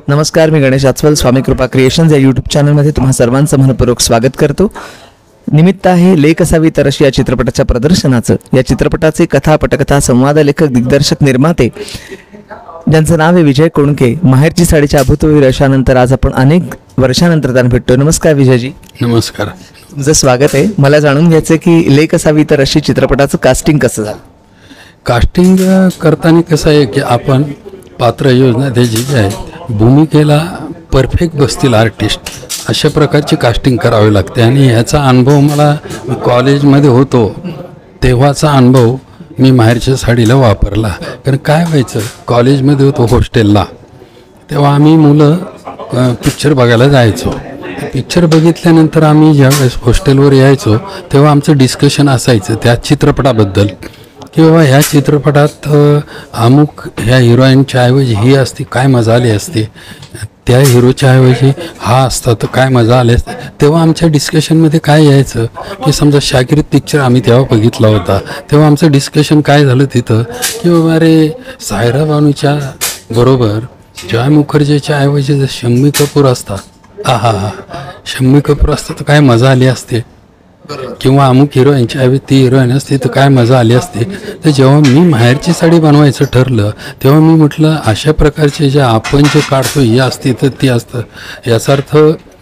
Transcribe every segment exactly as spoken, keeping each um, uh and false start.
नमस्कार, मी गणेश आचवल. स्वामी कृपा क्रिएशन्स या यूट्यूब चॅनलमध्ये तुम्हा सर्वांचं मनपूर्वक स्वागत करतो. निमित्त आहे लेक असावी तर अशी या चित्रपटाच्या प्रदर्शनाचं. या चित्रपटाचे कथा, पटकथा, संवाद लेखक, दिग्दर्शक, निर्माते ज्यांचं नाव आहे विजय कोणके. माहेरची साडीच्या अभूतपूर्व यशानंतर आज आपण अनेक वर्षानंतर त्यांना भेटतो. नमस्कार विजयजी. नमस्कार. तुमचं स्वागत आहे. मला जाणून घ्यायचं की लेक असावी तर अशी चित्रपटाचं कास्टिंग कसं झालं? कास्टिंग करताना कसं आहे की आपण पात्र योजना त्याची जी आहे भूमिकेला परफेक्ट बसतील आर्टिस्ट अशा प्रकारची कास्टिंग करावी लागते. आणि ह्याचा अनुभव मला कॉलेजमध्ये होतो तेव्हाचा अनुभव मी माहेरच्या साडीला वापरला. कारण काय व्हायचं, कॉलेजमध्ये होतो हॉस्टेलला, तेव्हा आम्ही मुलं पिक्चर बघायला जायचो. पिक्चर बघितल्यानंतर आम्ही ज्यावेळेस हॉस्टेलवर यायचो तेव्हा आमचं डिस्कशन असायचं त्या चित्रपटाबद्दल की बाबा ह्या चित्रपटात अमुक ह्या हिरोईनच्या ऐवजी ही असती काय मजा आली असते, त्या हिरोच्या ऐवजी हा असता तर काय मजा आली असते. तेव्हा आमच्या डिस्कशनमध्ये काय यायचं की समजा शाकिरीत पिक्चर आम्ही तेव्हा बघितला होता, तेव्हा आमचं डिस्कशन काय झालं तिथं की बाबा अरे सायरा बानूच्या बरोबर जॉय मुखर्जीच्या ऐवजी जर शम्मी कपूर असता, हा हा हा शम्मी कपूर असता तर काय मजा आली असते, किंवा अमुक हिरोईनच्या ऐवजी ती हिरोईन असते तर काय मजा आली असते. तर जेव्हा मी माहेरची साडी बनवायचं ठरलं तेव्हा मी म्हटलं अशा प्रकारचे जे आपण जे काढतो ही असती तर ती असतं, याचा अर्थ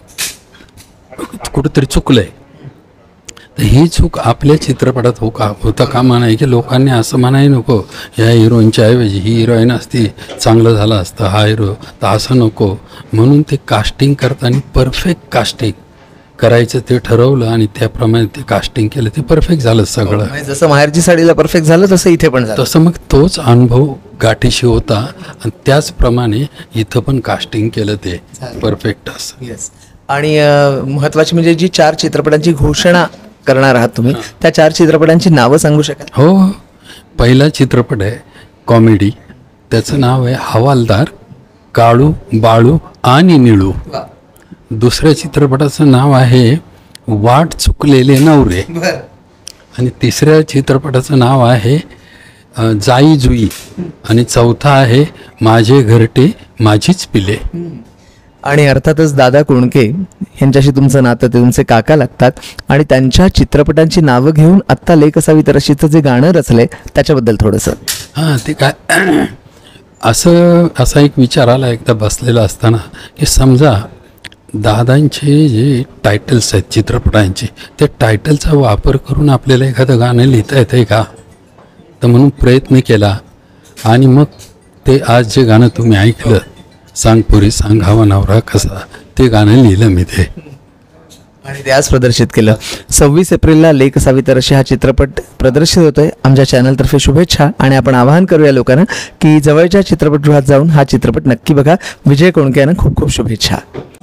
कुठंतरी चुकलं आहे. तर ही चूक आपल्या चित्रपटात हो का होता कामा नाही की लोकांनी असं म्हणाय नको ह्या हिरोईनच्या ऐवजी ही हिरोईन असती चांगलं झालं असतं, हा हिरो तर असं नको. म्हणून ते कास्टिंग करताना परफेक्ट कास्टिंग करायचं ते ठरवलं आणि त्याप्रमाणे ते कास्टिंग केलं. ते परफेक्ट झालं सगळं. जसं माहेरची साडीला परफेक्ट झालं तसं इथे पण झालं. तसं मग तोच अनुभव गाठीशी होता आणि त्याचप्रमाणे इथं पण कास्टिंग केलं ते परफेक्ट असं. येस. आणि महत्त्वाची म्हणजे जी चार चित्रपटांची घोषणा करणार आहात तुम्ही, त्या चार चित्रपटांची नावं सांगू शकाल? हो. पहिला चित्रपट आहे कॉमेडी, त्याचं नाव आहे हवालदार, काळू, बाळू आणि निळू. दुसऱ्या चित्रपटाचं नाव आहे वाट चुकलेले नवरे. आणि तिसऱ्या चित्रपटाचं नाव आहे जाई जुई. आणि चौथा आहे माझे घरटे माझीच पिले. आणि अर्थातच दादा कोणके यांच्याशी तुमचं नातं, ते तुमचे काका लागतात. आणि त्यांच्या चित्रपटांची नावं घेऊन आत्ता लेक असावी तर अशीचं जे गाणं रचलंय त्याच्याबद्दल थोडंसं. हां, ते काय असं असा एक विचार आला एकदा बसलेला असताना की समजा दादांचे जे टायटल्स आहेत चित्रपटांचे, त्या टायटलचा वापर करून आपल्याला एखादं गाणं लिहिता येतं आहे का. तर म्हणून प्रयत्न केला आणि मग ते आज जे गाणं तुम्ही ऐकलं, सांग पुरी सांग हवा नवरा कसा, ते गाणं लिहिलं मी ते आणि ते आज प्रदर्शित केलं. सव्वीस एप्रिलला लेक असावी तर अशी हा चित्रपट प्रदर्शित होतोय. आमच्या चॅनलतर्फे शुभेच्छा. आणि आपण आवाहन करूया लोकांना की जवळच्या चित्रपटगृहात जाऊन हा चित्रपट नक्की बघा. विजय कोणके यांना खूप खूप शुभेच्छा.